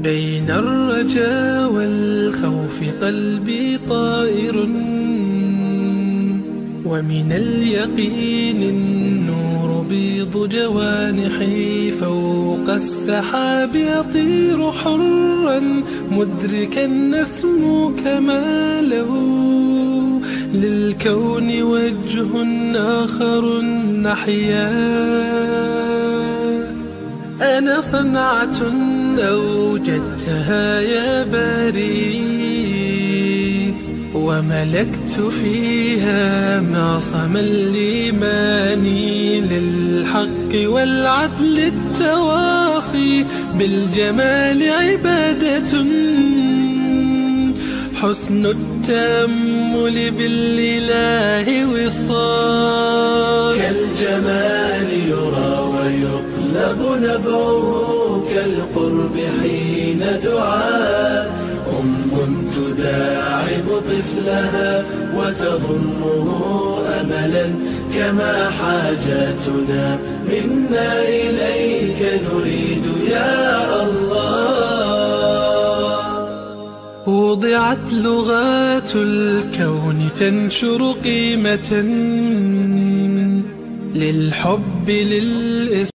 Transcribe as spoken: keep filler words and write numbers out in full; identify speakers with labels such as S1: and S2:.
S1: بين الرجا والخوف قلبي طائر، ومن اليقين النور بيض جوانحي، فوق السحاب يطير حرا مدركا نسمو كماله، للكون وجه آخر نحيا. أنا صنعة أوجدتها يا باري، وملكت فيها معصم الإيمان، للحق والعدل التواصي، بالجمال عبادة، حسن التأمل بالإله وصال.
S2: كالجمال يرى ويطلب نبعه، كالقرب حين دعاء أم تداعب طفلها وتضمه أملا، كما حاجاتنا منا إليك نريد يا الله.
S1: وضعت لغات الكون تنشر قيمة للحب للإسلام.